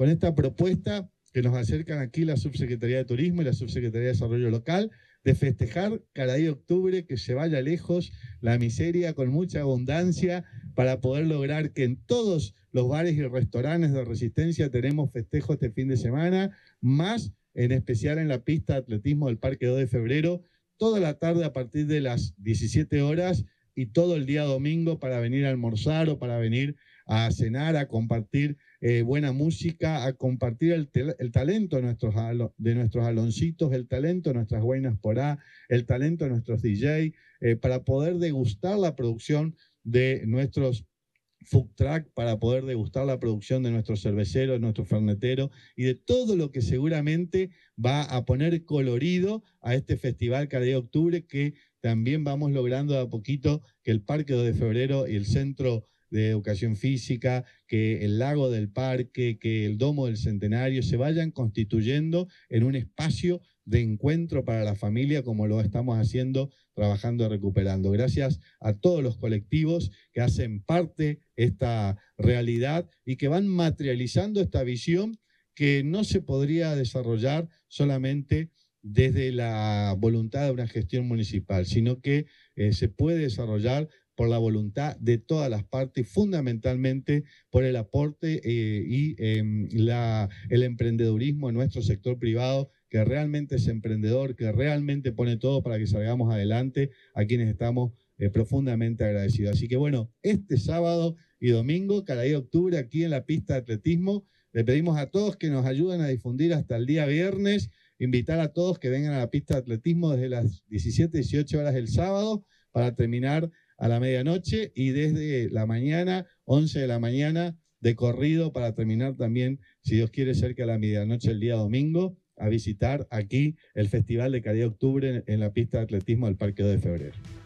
con esta propuesta que nos acercan aquí la Subsecretaría de Turismo y la Subsecretaría de Desarrollo Local, de festejar cada día de octubre, que se vaya lejos la miseria con mucha abundancia, para poder lograr que en todos los bares y restaurantes de Resistencia tenemos festejo este fin de semana, más en especial en la pista de atletismo del Parque 2 de Febrero, toda la tarde a partir de las 17 horas y todo el día domingo para venir a almorzar o para venir a cenar, a compartir buena música, a compartir el talento de nuestros aloncitos, el talento de nuestras buenas por A, el talento de nuestros DJ, para poder degustar la producción de nuestros food truck, para poder degustar la producción de nuestros cerveceros, de nuestros ferneteros y de todo lo que seguramente va a poner colorido a este festival cada día de octubre, que también vamos logrando de a poquito que el Parque 2 de Febrero y el Centro de Educación Física, que el Lago del Parque, que el Domo del Centenario se vayan constituyendo en un espacio de encuentro para la familia, como lo estamos haciendo, trabajando y recuperando. Gracias a todos los colectivos que hacen parte de esta realidad y que van materializando esta visión que no se podría desarrollar solamente desde la voluntad de una gestión municipal, sino que se puede desarrollar por la voluntad de todas las partes, fundamentalmente por el aporte y el emprendedurismo en nuestro sector privado, que realmente es emprendedor, que realmente pone todo para que salgamos adelante, a quienes estamos profundamente agradecidos. Así que bueno, este sábado y domingo, cada día de octubre, aquí en la pista de atletismo, le pedimos a todos que nos ayuden a difundir hasta el día viernes, invitar a todos que vengan a la pista de atletismo desde las 17, 18 horas del sábado, para terminar a la medianoche, y desde la mañana, 11 de la mañana, de corrido, para terminar también, si Dios quiere, cerca de la medianoche el día domingo, a visitar aquí el Festival de cada día de octubre en la pista de atletismo del Parque 2 de Febrero.